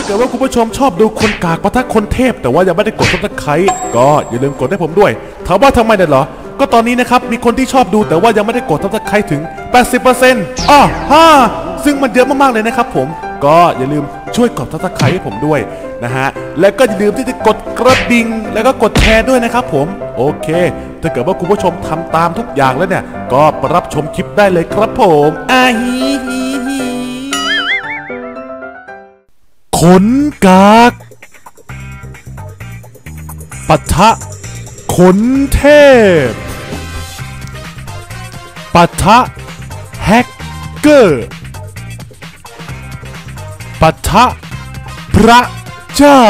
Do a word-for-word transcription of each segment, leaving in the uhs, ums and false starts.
กิดว่าคุณผู้ชมชอบดูคนกากปะทะคนเทพแต่ว่ายังไม่ได้กดซับสไครต์ก็อย่าลืมกดให้ผมด้วยถามว่าทำไมเนี่ยเหรอก็ตอนนี้นะครับมีคนที่ชอบดูแต่ว่ายังไม่ได้กดซับสไครต์ถึง แปดสิบเปอร์เซ็นต์ อ้อฮ่าซึ่งมันเยอะมากๆเลยนะครับผมก็อย่าลืมช่วยกดซับสไครต์ให้ผมด้วยนะฮะและก็อย่าลืมที่จะกดกระดิ่งแล้วก็กดแชร์ด้วยนะครับผมโอเคถ้าเกิดว่าคุณผู้ชมทำตามทุกอย่างแล้วเนี่ยก็รับชมคลิปได้เลยครับผมอาฮีฮีฮีขนกากปะทะขนเทพปะทะแฮกเกอร์ปะทะพระเจ้า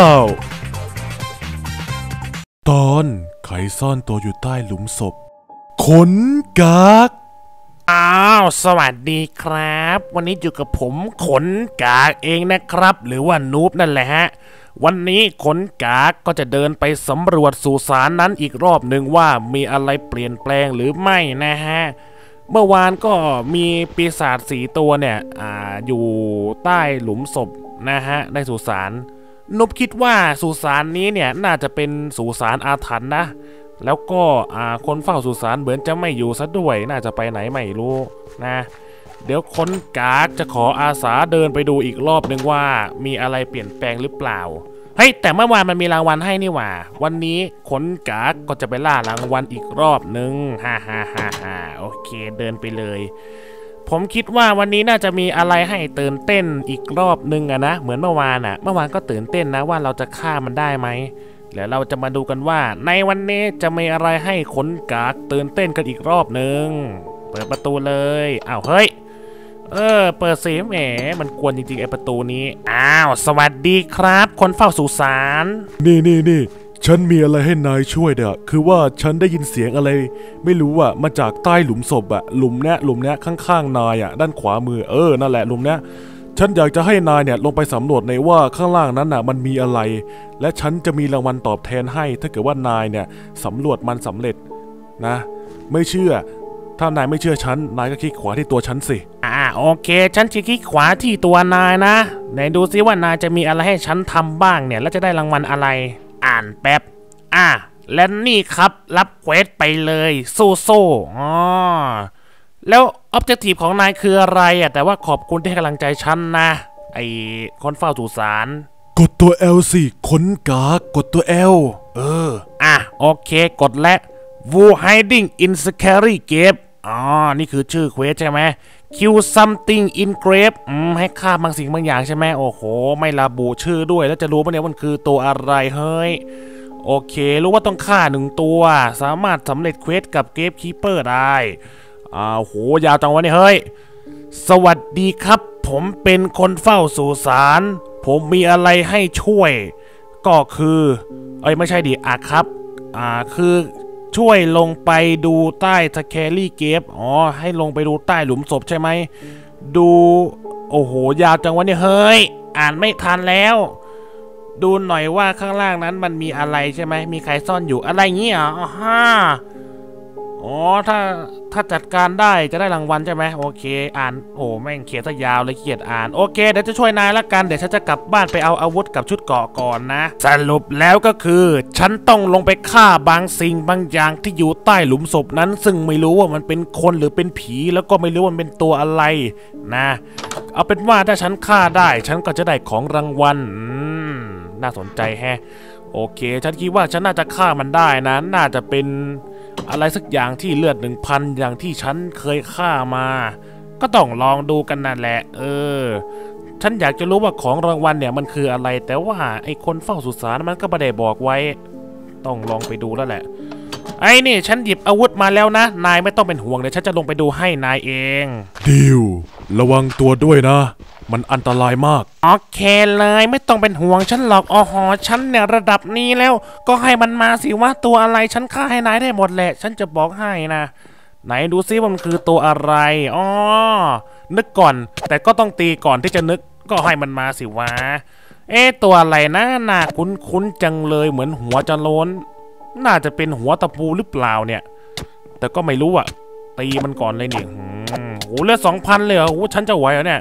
ตอนใครซ่อนตัวอยู่ใต้หลุมศพขนกากอ้าวสวัสดีครับวันนี้อยู่กับผมขนกากเองนะครับหรือว่านูบนั่นแหละฮะวันนี้ขนกากก็จะเดินไปสำรวจสุสานนั้นอีกรอบหนึ่งว่ามีอะไรเปลี่ยนแปลงหรือไม่นะฮะเมื่อวานก็มีปีศาจสีตัวเนี่ยอ่าอยู่ใต้หลุมศพนะฮะในสุสานนุบคิดว่าสุสานนี้เนี่ยน่าจะเป็นสุสานอาถรรพ์นะแล้วก็อ่าคนเฝ้าสุสานเหมือนจะไม่อยู่ซะด้วยน่าจะไปไหนไม่รู้นะเดี๋ยวคนกากจะขออาสาเดินไปดูอีกรอบหนึ่งว่ามีอะไรเปลี่ยนแปลงหรือเปล่าเฮ้ยแต่เมื่อวานมันมีรางวัลให้นี่หว่าวันนี้ขนกากก็จะไปล่ารางวัลอีกรอบหนึ่งฮ่าฮ่าฮ่าฮ่าโอเคเดินไปเลยผมคิดว่าวันนี้น่าจะมีอะไรให้ตื่นเต้นอีกรอบหนึ่งอะนะเหมือนเมื่อวานอะเมื่อวานก็ตื่นเต้นนะว่าเราจะฆ่ามันได้ไหมแล้วเราจะมาดูกันว่าในวันนี้จะมีอะไรให้ขนกากตื่นเต้นกันอีกรอบหนึ่งเปิดประตูเลยอ้าวเฮ้ยเออเปิดสิแหมมันกวนจริงๆไอประตูนี้อ้าวสวัสดีครับคนเฝ้าสุสานนี่นี่นี่ฉันมีอะไรให้นายช่วยเด้อคือว่าฉันได้ยินเสียงอะไรไม่รู้อะมาจากใต้หลุมศพอะหลุมเนี้ยหลุมเนี้ยข้างๆนายอะด้านขวามือเออนั่นแหละหลุมเนี้ยฉันอยากจะให้นายเนี่ยลงไปสำรวจในว่าข้างล่างนั้นน่ะมันมีอะไรและฉันจะมีรางวัลตอบแทนให้ถ้าเกิดว่านายเนี่ยสำรวจมันสำเร็จนะไม่เชื่อถ้านายไม่เชื่อฉันนายก็คลิกขวาที่ตัวฉันสิอ่าโอเคฉันจะคลิกขวาที่ตัวนายนะไหนดูซิว่านายจะมีอะไรให้ฉันทำบ้างเนี่ยแล้วจะได้รางวัลอะไรอ่านแป๊บอ่ะและนี่ครับรับเควสไปเลยโซ่โซ่อ๋อแล้วออบเจกตีฟของนายคืออะไรอ่ะแต่ว่าขอบคุณที่ให้กำลังใจฉันนะไอ้คนเฝ้าสุสานกดตัว L สิขนกากกดตัว L เอออ่ะโอเคกดและ Who hiding in scary cave อ๋อนี่คือชื่อเควสใช่ไหม Kill something in grave อืมให้ฆ่าบางสิ่งบางอย่างใช่ไหมโอ้โหไม่ระบุชื่อด้วยแล้วจะรู้ปะเนี่ยมันคือตัวอะไรเฮ้ยโอเครู้ว่าต้องฆ่าหนึ่งตัวสามารถสำเร็จเควสกับเกฟคีเปอร์ได้อ้าวโหยาวจังวะเนี่ยเฮ้ยสวัสดีครับผมเป็นคนเฝ้าสุสานผมมีอะไรให้ช่วยก็คือเอ้ยไม่ใช่ดิอ่ะครับอ่าคือช่วยลงไปดูใต้สแครี่เกฟอ๋อให้ลงไปดูใต้หลุมศพใช่ไหมดูโอ้โหยาวจังวะเนี่ยเฮ้ยอ่านไม่ทันแล้วดูหน่อยว่าข้างล่างนั้นมันมีอะไรใช่ไหมมีใครซ่อนอยู่อะไรเงี้ยอ๋อฮ่าอ๋อถ้าถ้าจัดการได้จะได้รางวัลใช่ไหมโอเคอ่านโอ้แม่งเขียนซะยาวเลยเขียนอ่านโอเคเดี๋ยวจะช่วยนายละกันเดี๋ยวฉันจะกลับบ้านไปเอาอาวุธกับชุดเกราะก่อนนะสรุปแล้วก็คือฉันต้องลงไปฆ่าบางสิ่งบางอย่างที่อยู่ใต้หลุมศพนั้นซึ่งไม่รู้ว่ามันเป็นคนหรือเป็นผีแล้วก็ไม่รู้ว่ามันเป็นตัวอะไรนะเอาเป็นว่าถ้าฉันฆ่าได้ฉันก็จะได้ของรางวัลอืมน่าสนใจแฮะโอเคฉันคิดว่าฉันน่าจะฆ่ามันได้นะน่าจะเป็นอะไรสักอย่างที่เลือดหนึ่งพันอย่างที่ฉันเคยฆ่ามาก็ต้องลองดูกันนั่นแหละเออฉันอยากจะรู้ว่าของรางวัลเนี่ยมันคืออะไรแต่ว่าไอ้คนเฝ้าสุสานมันก็ไม่ได้บอกไว้ต้องลองไปดูแล้วแหละไอ้นี่ฉันหยิบอาวุธมาแล้วนะนายไม่ต้องเป็นห่วงเดี๋ยวฉันจะลงไปดูให้นายเองดิวระวังตัวด้วยนะมันอันตรายมากโอเคเลยไม่ต้องเป็นห่วงฉันหรอกอ๋อฉันเนี่ยระดับนี้แล้วก็ให้มันมาสิว่าตัวอะไรฉันฆ่าให้นายได้หมดแหละฉันจะบอกให้นะไหนดูซิว่ามันคือตัวอะไรอ๋อนึกก่อนแต่ก็ต้องตีก่อนที่จะนึกก็ให้มันมาสิวะเอ๊ะตัวอะไรนะน่าคุ้นๆจังเลยเหมือนหัวจะโล้นน่าจะเป็นหัวตะปูหรือเปล่าเนี่ยแต่ก็ไม่รู้อ่ะตีมันก่อนเลยนี่โอ้เลือดสองพันเลยเหรอโอ้ฉันจะไหวเหรอเนี่ย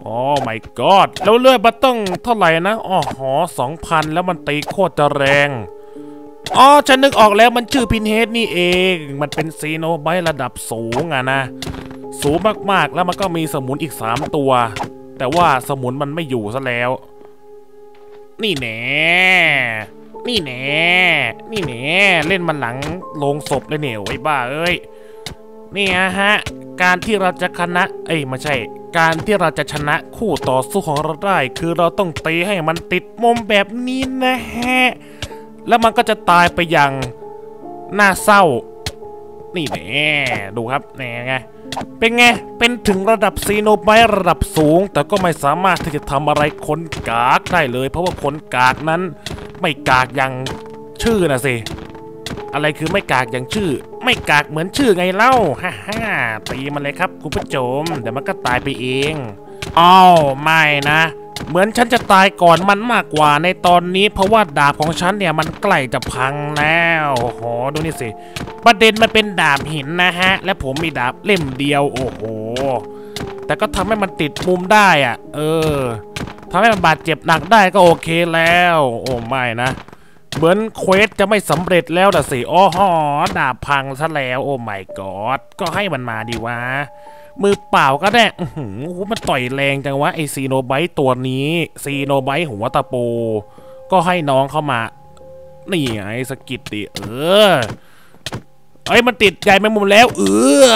โอ้ my god แล้วเลือดมันต้องเท่าไหร่นะอ๋อหอสองพันแล้วมันตีโคตรจะแรงอ๋อฉันนึกออกแล้วมันชื่อพินเฮดนี่เองมันเป็นซีโนไบต์ระดับสูงอะนะสูงมากๆแล้วมันก็มีสมุนอีกสามตัวแต่ว่าสมุนมันไม่อยู่ซะแล้วนี่แน่นี่แน่นี่แน่เล่นมันหลังโลงศพเลยเนี่ยไอ้บ้าเอ้ยนี่ฮะการที่เราจะชนะเอ้ยไม่ใช่การที่เราจะชนะคู่ต่อสู้ของเราได้คือเราต้องตีให้มันติดมุมแบบนี้นะฮะแล้วมันก็จะตายไปอย่างน่าเศร้านี่แน่ดูครับแน่ไงเป็นไงเป็นถึงระดับซีโนไบต์ระดับสูงแต่ก็ไม่สามารถที่จะทำอะไรคนกากได้เลยเพราะว่าคนกากนั้นไม่กากอย่างชื่อนะสิอะไรคือไม่กากอย่างชื่อไม่กากเหมือนชื่อไงเล่าฮ่าฮ่าตีมันเลยครับคุณผู้ชมเดี๋ยวมันก็ตายไปเองอ้าวไม่นะเหมือนฉันจะตายก่อนมันมากกว่าในตอนนี้เพราะว่าดาบของฉันเนี่ยมันใกล้จะพังแล้วโอ้โหดูนี่สิประเด็นมันเป็นดาบหินนะฮะและผมมีดาบเล่มเดียวโอ้โหแต่ก็ทำให้มันติดมุมได้อ่ะเออทำให้มันบาดเจ็บหนักได้ก็โอเคแล้วโอ้ไม่นะเหมือนเควสจะไม่สำเร็จแล้วล่ะสิอ๋อหอดาบพังซะแล้วโอ้ไม่กอดก็ให้มันมาดีวะมือเปล่าก็ได้โอ้โหมันต่อยแรงจังวะไอซีโนไบต์ตัวนี้ซีโนไบต์หัวตะปูก็ให้น้องเข้ามานี่ไงสกิดดิเออไอ้มันติดใหญ่แมงมุมแล้วเออ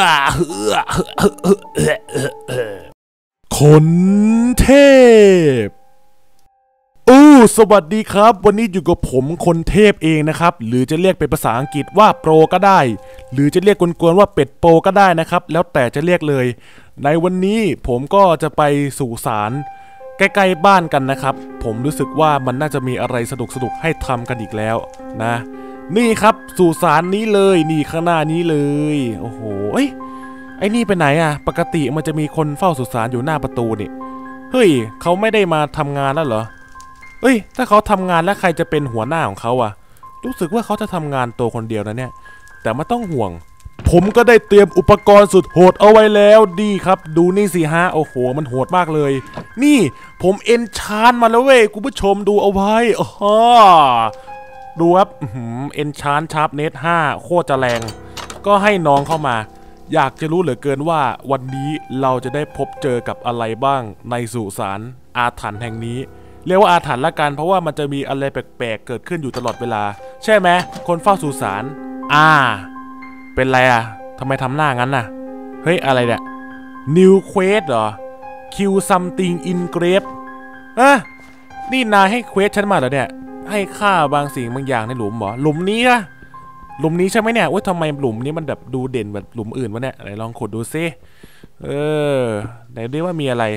คนเทพอู้สวัสดีครับวันนี้อยู่กับผมคนเทพเองนะครับหรือจะเรียกเป็นภาษาอังกฤษว่าโปรก็ได้หรือจะเรียกกวนๆว่าเป็ดโปรก็ได้นะครับแล้วแต่จะเรียกเลยในวันนี้ผมก็จะไปสู่ศาลใกล้ๆบ้านกันนะครับผมรู้สึกว่ามันน่าจะมีอะไรสนุกๆให้ทำกันอีกแล้วนะนี่ครับสู่ศาลนี้เลยนี่ข้างหน้านี้เลยโอ้โหเอ้ยไอ้นี่ไปไหนอะปกติมันจะมีคนเฝ้าสุสานอยู่หน้าประตูนี่เฮ้ยเขาไม่ได้มาทำงานแล้วเหรอเอ้ยถ้าเขาทำงานแล้วใครจะเป็นหัวหน้าของเขาอะรู้สึกว่าเขาจะทำงานตัวคนเดียวนะเนี่ยแต่ไม่ต้องห่วงผมก็ได้เตรียมอุปกรณ์สุดโหดเอาไว้แล้วดีครับดูนี่สิฮะโอ้โหมันโหดมากเลยนี่ผมเอนชานมาแล้วเว้ยคุณผู้ชมดูเอาไว้อ๋อดูครับเอนชานชาร์ปเนสห้าโคตรจะแรงก็ให้น้องเข้ามาอยากจะรู้เหลือเกินว่าวันนี้เราจะได้พบเจอกับอะไรบ้างในสุสานอาถรรพ์แห่งนี้เรียกว่าอาถรรพ์ละกันเพราะว่ามันจะมีอะไรแปลกๆเกิดขึ้นอยู่ตลอดเวลาใช่ไหมคนเฝ้าสุสานอ่าเป็นไรอ่ะทำไมทำหน้างั้นน่ะเฮ้ยอะไรเนี่ย New Quest เหรอ Kill something in grave อ่ะนี่นายให้เควสฉันมาเหรอเนี่ยให้ฆ่าบางสิ่งบางอย่างในหลุมเหรอหลุมนี้อะหลุมนี้ใช่ไหมเนี่ยว่าทำไมหลุมนี้มันแบบดูเด่นแบบหลุมอื่นวะเนี่ยไหนลองขุดดูซิเออไหนดูว่ามีอะไร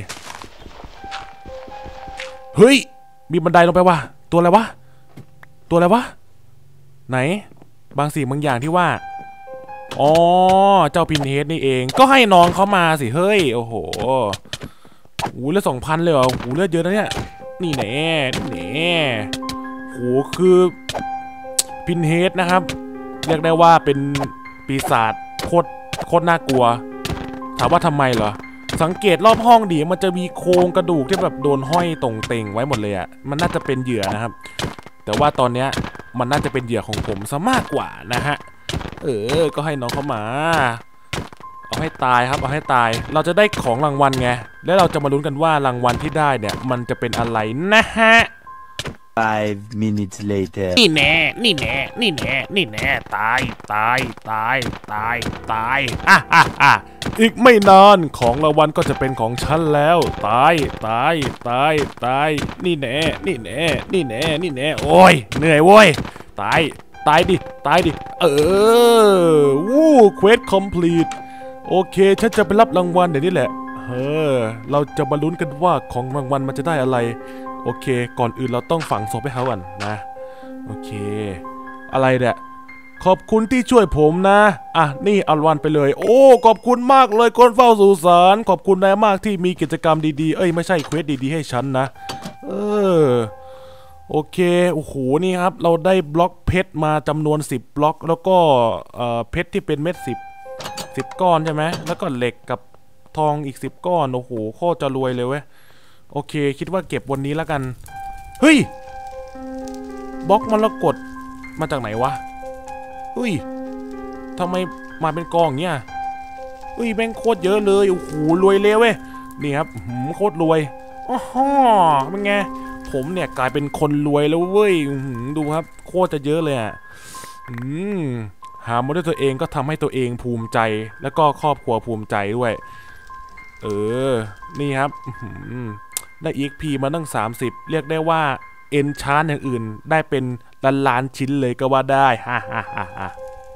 เฮ้ยมีบันไดลงไปวะตัวอะไรวะตัวอะไรวะไหนบางสิ่งบางอย่างที่ว่าอ๋อเจ้าพินเฮดนี่เองก็ให้น้องเขามาสิเฮ้ยโอ้โหหูเลือดสองพันเลยเหรอหูเลือดเยอะนะเนี่ยนี่แน่นี่แน่โหคือพินเฮดนะครับเรียกได้ว่าเป็นปีศาจโคตรโคตรน่ากลัวถามว่าทำไมเหรอสังเกตรอบห้องดิมันจะมีโครงกระดูกที่แบบโดนห้อยตรงเต็งไว้หมดเลยอ่ะมันน่าจะเป็นเหยื่อนะครับแต่ว่าตอนเนี้ยมันน่าจะเป็นเหยื่อของผมซะมากกว่านะฮะเออก็ให้น้องเข้ามาเอาให้ตายครับเอาให้ตายเราจะได้ของรางวัลไงแล้วเราจะมาลุ้นกันว่ารางวัลที่ได้เนี่ยมันจะเป็นอะไรนะฮะ Five minutes later นี่แน่นี่แน่นี่แน่นี่แน่ตายตายตายตายตายอ่ะอ่ะอ่ะอีกไม่นานของรางวัลก็จะเป็นของฉันแล้วตายตายตายตายนี่แน่นี่แน่นี่แน่นี่แน่โอ้ยเหนื่อยโว้ยตายตายดิตายดิเออวู้เควสคอมพลีทโอเคฉันจะไปรับรางวัลเดี๋ยวนี้แหละเออเราจะมาลุ้นกันว่าของรางวัลมันจะได้อะไรโอเคก่อนอื่นเราต้องฝังศพให้เขาก่อนนะโอเคอะไรเนี่ยขอบคุณที่ช่วยผมนะอ่ะนี่เอารางวัลไปเลยโอ้ขอบคุณมากเลยคนเฝ้าสุสานขอบคุณนายมากที่มีกิจกรรมดีๆเอ้ยไม่ใช่เควสดีๆให้ฉันนะเออโอเคโอ้โหนี่ครับเราได้บล็อกเพชรมาจำนวนสิบบล็อกแล้วก็เอ่อเพชรที่เป็นเม็ดสิบ สิบก้อนใช่ไหมแล้วก็เหล็กกับทองอีกสิบก้อนโอ้โหโคตรจะรวยเลยเว้ยโอเคคิดว่าเก็บวันนี้แล้วกันเฮ้ยบล็อกมรกตมาจากไหนวะเฮ้ยทำไมมาเป็นกองอย่างเงี้ยเฮ้ยแม่งโคตรเยอะเลยโอ้โหรวยเลยเว้ยนี่ครับโคตรรวยอ๋อเป็นไงผมเนี่ยกลายเป็นคนรวยแล้วเว้ยดูครับโคตรจะเยอะเลยอ่ะอืมหามาด้วยตัวเองก็ทำให้ตัวเองภูมิใจแล้วก็ครอบครัวภูมิใจด้วยเออนี่ครับได้ อี เอ็กซ์ พี มาตั้งสามสิบเรียกได้ว่าเอนชานอย่างอื่นได้เป็นล้านล้านชิ้นเลยก็ว่าได้ฮ่าฮ่าฮ่าฮ่า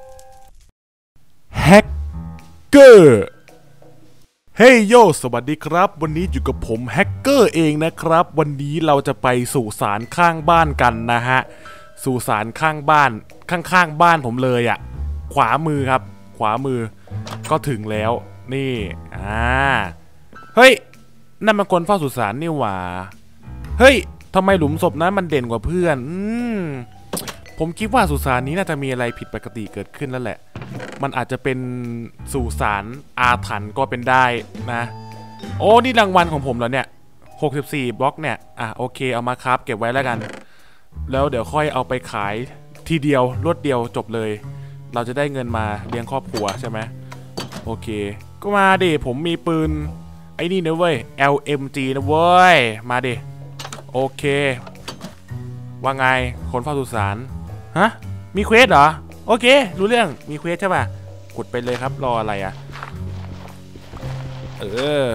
แฮกเกอร์เฮ้ยโยสวัสดีครับวันนี้อยู่กับผมแฮกเกอร์เองนะครับวันนี้เราจะไปสู่ศาลข้างบ้านกันนะฮะสู่ศาลข้างบ้านข้างๆบ้านผมเลยอ่ะขวามือครับขวามือก็ถึงแล้วนี่อ่าเฮ้ยนั่นมันคนเฝ้าสุสานนี่หว่าเฮ้ยทำไมหลุมศพนั้นมันเด่นกว่าเพื่อนอืมผมคิดว่าสุสานนี้น่าจะมีอะไรผิดปกติเกิดขึ้นแล้วแหละมันอาจจะเป็นสุสานอาถรรพ์ก็เป็นได้นะโอ้นี่รางวัลของผมแล้วเนี่ยหกสิบสี่บล็อกเนี่ยอ่ะโอเคเอามาครับเก็บไว้แล้วกันแล้วเดี๋ยวค่อยเอาไปขายทีเดียวรวดเดียวจบเลยเราจะได้เงินมาเลี้ยงครอบครัวใช่ไหมโอเคก็มาดิผมมีปืนไอ้นี่นะเว้ย แอล เอ็ม จี นะเว้ยมาดิโอเคว่าไงคนเฝ้าสุสานฮะมีเควสเหรอโอเครู้เรื่องมีเควสใช่ป่ะกดไปเลยครับรออะไรอ่ะเออ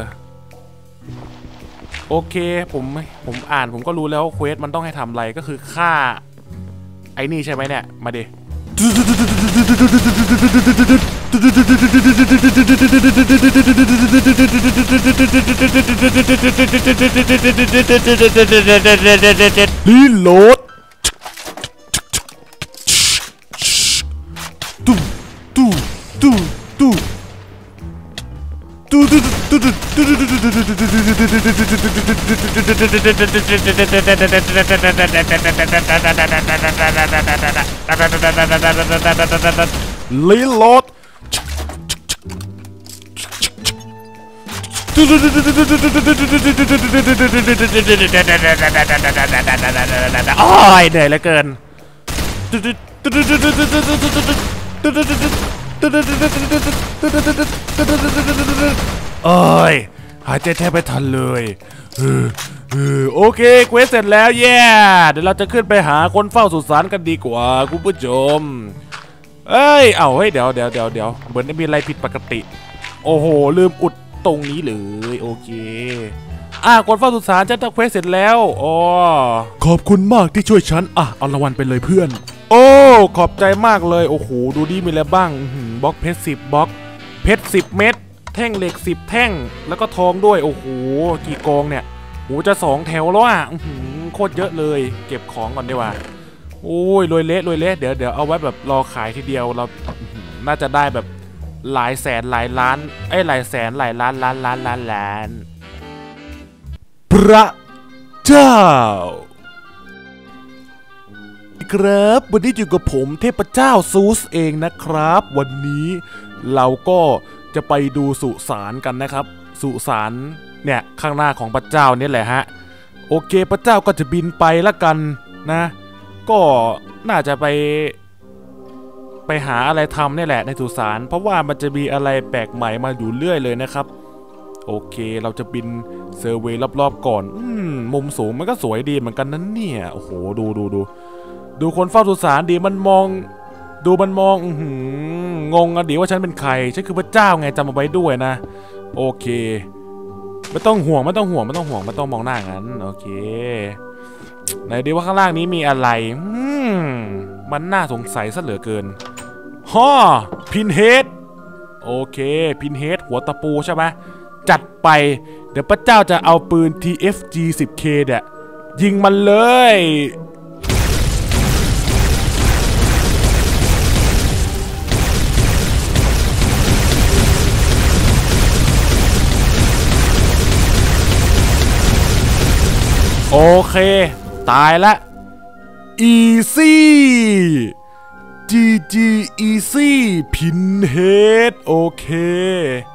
โอเคผมผมอ่านผมก็รู้แล้วเควสมันต้องให้ทำอะไรก็คือฆ่าไอ้นี่ใช่ไหมเนี่ยมาดิรีโหลดตู้ตู้ตู้ตู้ตู้ตู้ตู้ตู้รีโหลดโอ้ยเหนื่อยเหลือเกินโอ้ยหายใจแทบไม่ทันเลยโอเคเควสเสร็จแล้วแย่เดี๋ยวเราจะขึ้นไปหาคนเฝ้าสุสานกันดีกว่าคุณผู้ชมเอ้ยเอาเฮ้ยเดี๋ยวเดี๋ยวเดี๋ยวเดี๋ยวเหมือนมีอะไรผิดปกติโอ้โหลืมอุดตรงนี้เลยโอเคอ่ะคนเฝ้าสุสานจะทำเควสเสร็จแล้วอ๋อขอบคุณมากที่ช่วยฉันอ่ะเอารางวัลไปเลยเพื่อนโอ้ขอบใจมากเลยโอ้โหดูดิมีอะไรบ้างบล็อกเพชรสิบบล็อกเพชรสิบเม็ดแท่งเหล็กสิบแท่งแล้วก็ทองด้วยโอ้โหกี่กองเนี่ยโหจะสองแถวแล้วอ่ะโคตรเยอะเลยเก็บของก่อนดีกว่าโอ้ยรวยเละรวยเละเดี๋ยวเดี๋ยวเอาไว้แบบรอขายทีเดียวเราน่าจะได้แบบหลายแสนหลายล้านไอ้หลายแสนหลายล้านล้านล้านล้านล้านพระเจ้าครับวันนี้อยู่กับผมเทพเจ้าซูสเองนะครับวันนี้เราก็จะไปดูสุสานกันนะครับสุสานเนี่ยข้างหน้าของพระเจ้านี่แหละฮะโอเคพระเจ้าก็จะบินไปละกันนะก็น่าจะไปไปหาอะไรทำนี่แหละในสุสานเพราะว่ามันจะมีอะไรแปลกใหม่มาอยู่เรื่อยเลยนะครับโอเคเราจะบินเซอร์เวย์รอบๆก่อนอืมมุมสูงมันก็สวยดีเหมือนกันนั่นเนี่ยโอ้โหดูดูดูดูคนเฝ้าสุสานดีมันมองดูมันมองอืงงอ่ะดิว่าฉันเป็นใครฉันคือพระเจ้าไงจำเอาไว้ด้วยนะโอเคไม่ต้องห่วงไม่ต้องห่วงไม่ต้องห่วงไม่ต้องมองหน้างั้นโอเคไหนดีว่าข้างล่างนี้มีอะไรอืมมันน่าสงสัยซะเหลือเกินฮ่อพินเฮดโอเคพินเฮดหัวตะปูใช่ไหมจัดไปเดี๋ยวพระเจ้าจะเอาปืน ที เอฟ จี สิบเค เนี่ยยิงมันเลยโอเคตายละ easy จี จี easy พินเฮดโอเค